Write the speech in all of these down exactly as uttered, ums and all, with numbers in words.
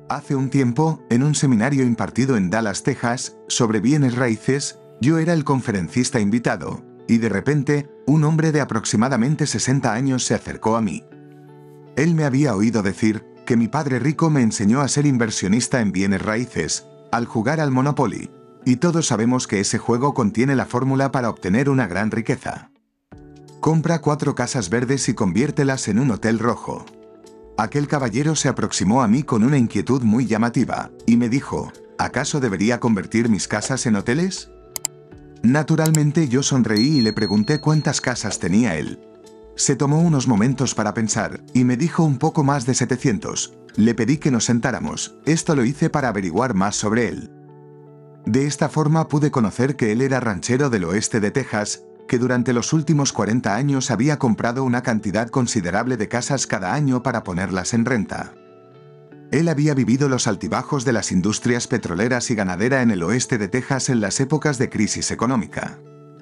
Hace un tiempo, en un seminario impartido en Dallas, Texas, sobre bienes raíces, yo era el conferencista invitado, y de repente, un hombre de aproximadamente sesenta años se acercó a mí. Él me había oído decir que mi padre rico me enseñó a ser inversionista en bienes raíces, al jugar al Monopoly, y todos sabemos que ese juego contiene la fórmula para obtener una gran riqueza. Compra cuatro casas verdes y conviértelas en un hotel rojo. Aquel caballero se aproximó a mí con una inquietud muy llamativa, y me dijo, ¿acaso debería convertir mis casas en hoteles? Naturalmente yo sonreí y le pregunté cuántas casas tenía él. Se tomó unos momentos para pensar, y me dijo un poco más de setecientos. Le pedí que nos sentáramos, esto lo hice para averiguar más sobre él. De esta forma pude conocer que él era ranchero del oeste de Texas, que durante los últimos cuarenta años había comprado una cantidad considerable de casas cada año para ponerlas en renta. Él había vivido los altibajos de las industrias petroleras y ganadera en el oeste de Texas en las épocas de crisis económica.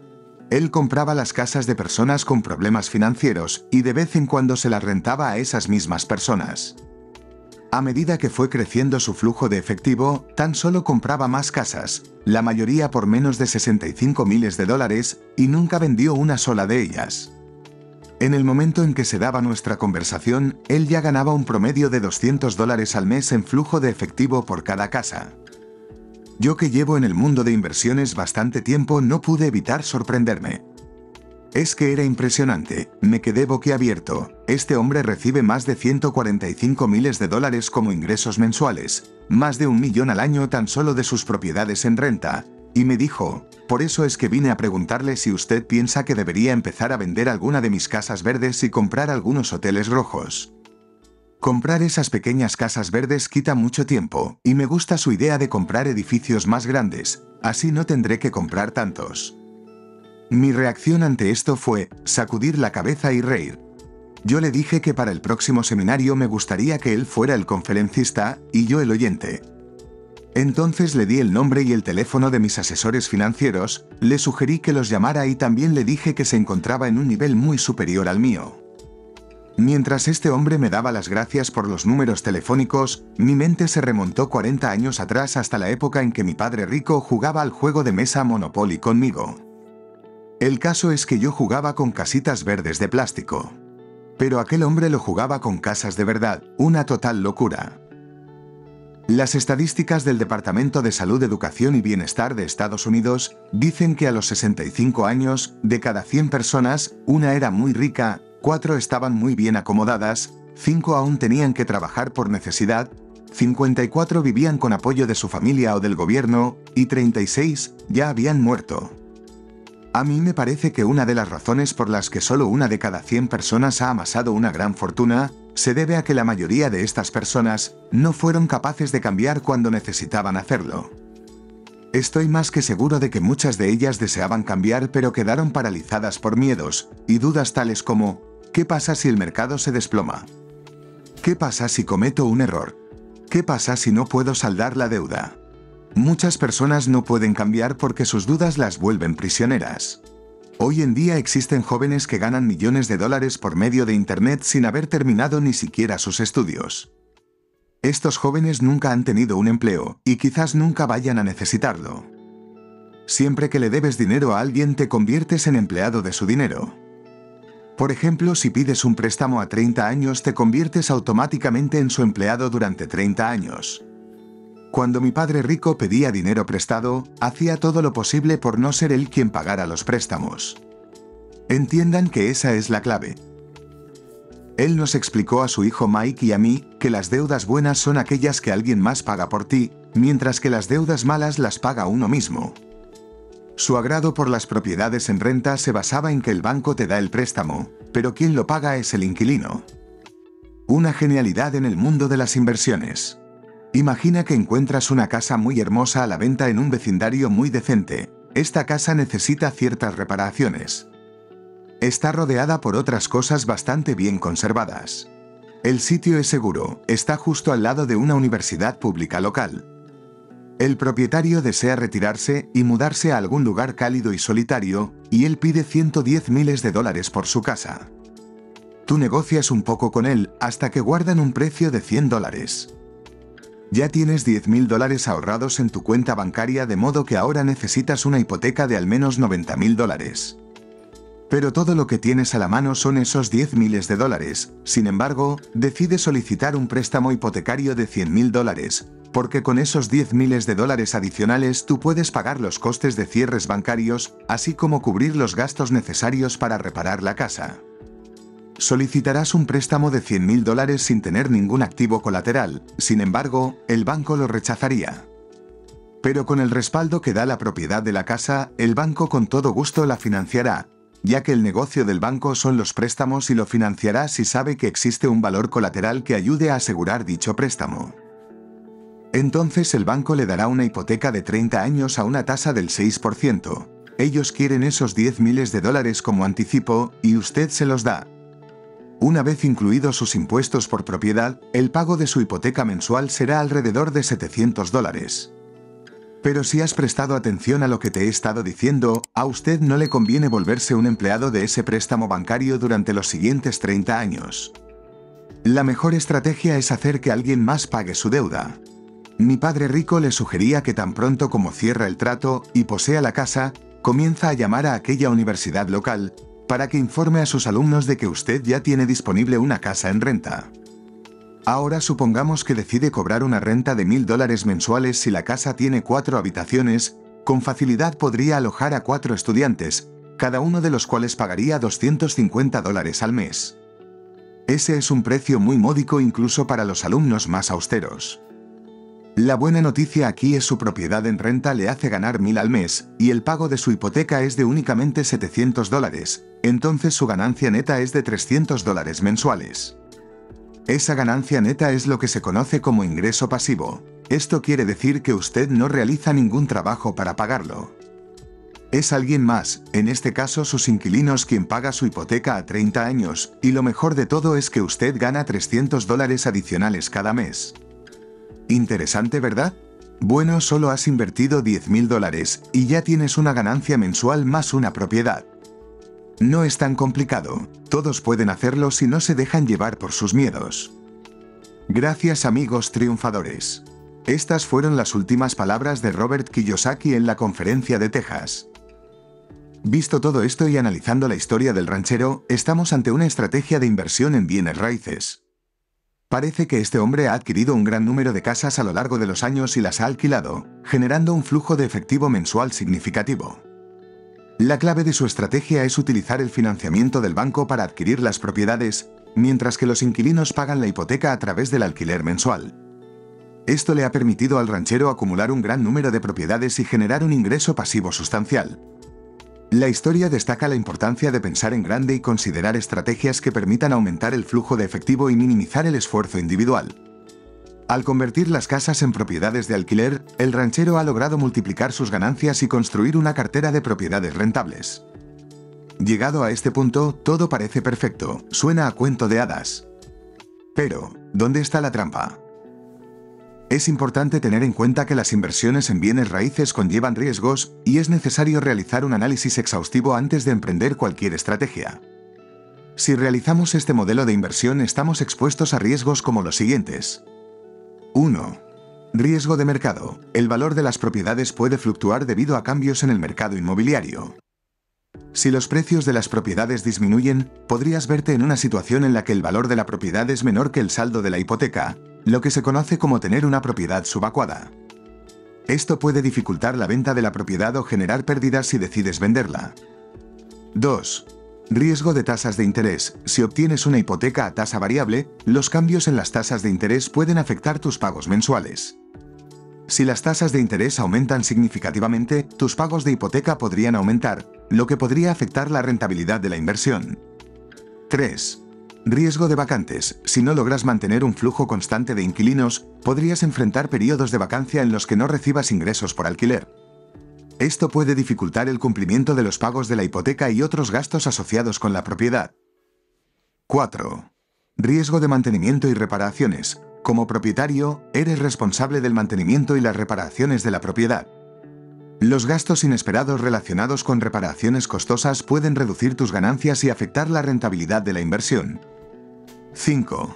Él compraba las casas de personas con problemas financieros y de vez en cuando se las rentaba a esas mismas personas. A medida que fue creciendo su flujo de efectivo, tan solo compraba más casas, la mayoría por menos de sesenta y cinco miles de dólares, y nunca vendió una sola de ellas. En el momento en que se daba nuestra conversación, él ya ganaba un promedio de doscientos dólares al mes en flujo de efectivo por cada casa. Yo que llevo en el mundo de inversiones bastante tiempo no pude evitar sorprenderme. Es que era impresionante, me quedé boquiabierto. Este hombre recibe más de ciento cuarenta y cinco miles de dólares como ingresos mensuales, más de un millón al año tan solo de sus propiedades en renta, y me dijo, por eso es que vine a preguntarle si usted piensa que debería empezar a vender alguna de mis casas verdes y comprar algunos hoteles rojos. Comprar esas pequeñas casas verdes quita mucho tiempo, y me gusta su idea de comprar edificios más grandes, así no tendré que comprar tantos. Mi reacción ante esto fue sacudir la cabeza y reír. Yo le dije que para el próximo seminario me gustaría que él fuera el conferencista y yo el oyente. Entonces le di el nombre y el teléfono de mis asesores financieros, le sugerí que los llamara y también le dije que se encontraba en un nivel muy superior al mío. Mientras este hombre me daba las gracias por los números telefónicos, mi mente se remontó cuarenta años atrás hasta la época en que mi padre rico jugaba al juego de mesa Monopoly conmigo. El caso es que yo jugaba con casitas verdes de plástico. Pero aquel hombre lo jugaba con casas de verdad, una total locura. Las estadísticas del Departamento de Salud, Educación y Bienestar de Estados Unidos dicen que a los sesenta y cinco años, de cada cien personas, una era muy rica, cuatro estaban muy bien acomodadas, cinco aún tenían que trabajar por necesidad, cincuenta y cuatro vivían con apoyo de su familia o del gobierno, y treinta y seis ya habían muerto. A mí me parece que una de las razones por las que solo una de cada cien personas ha amasado una gran fortuna, se debe a que la mayoría de estas personas no fueron capaces de cambiar cuando necesitaban hacerlo. Estoy más que seguro de que muchas de ellas deseaban cambiar pero quedaron paralizadas por miedos y dudas tales como, ¿qué pasa si el mercado se desploma? ¿Qué pasa si cometo un error? ¿Qué pasa si no puedo saldar la deuda? Muchas personas no pueden cambiar porque sus dudas las vuelven prisioneras. Hoy en día existen jóvenes que ganan millones de dólares por medio de Internet sin haber terminado ni siquiera sus estudios. Estos jóvenes nunca han tenido un empleo y quizás nunca vayan a necesitarlo. Siempre que le debes dinero a alguien te conviertes en empleado de su dinero. Por ejemplo, si pides un préstamo a treinta años te conviertes automáticamente en su empleado durante treinta años. Cuando mi padre rico pedía dinero prestado, hacía todo lo posible por no ser él quien pagara los préstamos. Entiendan que esa es la clave. Él nos explicó a su hijo Mike y a mí que las deudas buenas son aquellas que alguien más paga por ti, mientras que las deudas malas las paga uno mismo. Su agrado por las propiedades en renta se basaba en que el banco te da el préstamo, pero quien lo paga es el inquilino. Una genialidad en el mundo de las inversiones. Imagina que encuentras una casa muy hermosa a la venta en un vecindario muy decente. Esta casa necesita ciertas reparaciones. Está rodeada por otras cosas bastante bien conservadas. El sitio es seguro, está justo al lado de una universidad pública local. El propietario desea retirarse y mudarse a algún lugar cálido y solitario, y él pide ciento diez miles de dólares por su casa. Tú negocias un poco con él hasta que guardan un precio de cien dólares. Ya tienes diez mil dólares ahorrados en tu cuenta bancaria, de modo que ahora necesitas una hipoteca de al menos noventa mil dólares. Pero todo lo que tienes a la mano son esos diez miles de dólares. Sin embargo, decides solicitar un préstamo hipotecario de cien mil dólares, porque con esos diez miles de dólares adicionales tú puedes pagar los costes de cierres bancarios, así como cubrir los gastos necesarios para reparar la casa. Solicitarás un préstamo de cien mil dólares sin tener ningún activo colateral, sin embargo, el banco lo rechazaría. Pero con el respaldo que da la propiedad de la casa, el banco con todo gusto la financiará, ya que el negocio del banco son los préstamos, y lo financiará si sabe que existe un valor colateral que ayude a asegurar dicho préstamo. Entonces el banco le dará una hipoteca de treinta años a una tasa del seis por ciento. Ellos quieren esos diez miles de dólares como anticipo, y usted se los da. Una vez incluidos sus impuestos por propiedad, el pago de su hipoteca mensual será alrededor de setecientos dólares. Pero si has prestado atención a lo que te he estado diciendo, a usted no le conviene volverse un empleado de ese préstamo bancario durante los siguientes treinta años. La mejor estrategia es hacer que alguien más pague su deuda. Mi padre rico le sugería que tan pronto como cierra el trato y posea la casa, comienza a llamar a aquella universidad local, para que informe a sus alumnos de que usted ya tiene disponible una casa en renta. Ahora supongamos que decide cobrar una renta de mil dólares mensuales. Si la casa tiene cuatro habitaciones, con facilidad podría alojar a cuatro estudiantes, cada uno de los cuales pagaría doscientos cincuenta dólares al mes. Ese es un precio muy módico incluso para los alumnos más austeros. La buena noticia aquí es su propiedad en renta le hace ganar mil al mes, y el pago de su hipoteca es de únicamente setecientos dólares, entonces su ganancia neta es de trescientos dólares mensuales. Esa ganancia neta es lo que se conoce como ingreso pasivo. Esto quiere decir que usted no realiza ningún trabajo para pagarlo. Es alguien más, en este caso sus inquilinos, quien paga su hipoteca a treinta años, y lo mejor de todo es que usted gana trescientos dólares adicionales cada mes. Interesante, ¿verdad? Bueno, solo has invertido diez mil dólares y ya tienes una ganancia mensual más una propiedad. No es tan complicado, todos pueden hacerlo si no se dejan llevar por sus miedos. Gracias, amigos triunfadores. Estas fueron las últimas palabras de Robert Kiyosaki en la conferencia de Texas. Visto todo esto y analizando la historia del ranchero, estamos ante una estrategia de inversión en bienes raíces. Parece que este hombre ha adquirido un gran número de casas a lo largo de los años y las ha alquilado, generando un flujo de efectivo mensual significativo. La clave de su estrategia es utilizar el financiamiento del banco para adquirir las propiedades, mientras que los inquilinos pagan la hipoteca a través del alquiler mensual. Esto le ha permitido al ranchero acumular un gran número de propiedades y generar un ingreso pasivo sustancial. La historia destaca la importancia de pensar en grande y considerar estrategias que permitan aumentar el flujo de efectivo y minimizar el esfuerzo individual. Al convertir las casas en propiedades de alquiler, el ranchero ha logrado multiplicar sus ganancias y construir una cartera de propiedades rentables. Llegado a este punto, todo parece perfecto, suena a cuento de hadas. Pero, ¿dónde está la trampa? Es importante tener en cuenta que las inversiones en bienes raíces conllevan riesgos y es necesario realizar un análisis exhaustivo antes de emprender cualquier estrategia. Si realizamos este modelo de inversión, estamos expuestos a riesgos como los siguientes. uno. Riesgo de mercado. El valor de las propiedades puede fluctuar debido a cambios en el mercado inmobiliario. Si los precios de las propiedades disminuyen, podrías verte en una situación en la que el valor de la propiedad es menor que el saldo de la hipoteca, lo que se conoce como tener una propiedad subacuada. Esto puede dificultar la venta de la propiedad o generar pérdidas si decides venderla. dos. Riesgo de tasas de interés. Si obtienes una hipoteca a tasa variable, los cambios en las tasas de interés pueden afectar tus pagos mensuales. Si las tasas de interés aumentan significativamente, tus pagos de hipoteca podrían aumentar, lo que podría afectar la rentabilidad de la inversión. tres. Riesgo de vacantes. Si no logras mantener un flujo constante de inquilinos, podrías enfrentar periodos de vacancia en los que no recibas ingresos por alquiler. Esto puede dificultar el cumplimiento de los pagos de la hipoteca y otros gastos asociados con la propiedad. cuatro. Riesgo de mantenimiento y reparaciones. Como propietario, eres responsable del mantenimiento y las reparaciones de la propiedad. Los gastos inesperados relacionados con reparaciones costosas pueden reducir tus ganancias y afectar la rentabilidad de la inversión. cinco.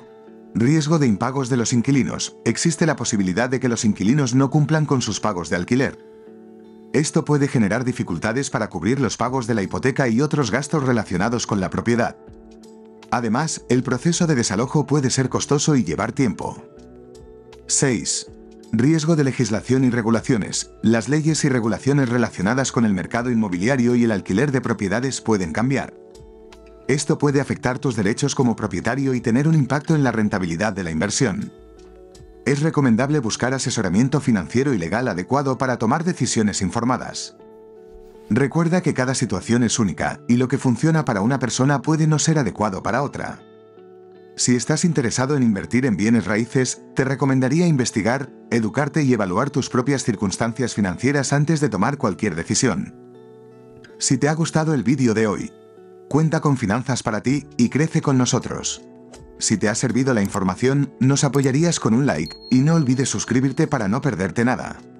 Riesgo de impagos de los inquilinos. Existe la posibilidad de que los inquilinos no cumplan con sus pagos de alquiler. Esto puede generar dificultades para cubrir los pagos de la hipoteca y otros gastos relacionados con la propiedad. Además, el proceso de desalojo puede ser costoso y llevar tiempo. seis. Riesgo de legislación y regulaciones. Las leyes y regulaciones relacionadas con el mercado inmobiliario y el alquiler de propiedades pueden cambiar. Esto puede afectar tus derechos como propietario y tener un impacto en la rentabilidad de la inversión. Es recomendable buscar asesoramiento financiero y legal adecuado para tomar decisiones informadas. Recuerda que cada situación es única y lo que funciona para una persona puede no ser adecuado para otra. Si estás interesado en invertir en bienes raíces, te recomendaría investigar, educarte y evaluar tus propias circunstancias financieras antes de tomar cualquier decisión. Si te ha gustado el vídeo de hoy, cuenta con Finanzas para ti y crece con nosotros. Si te ha servido la información, nos apoyarías con un like y no olvides suscribirte para no perderte nada.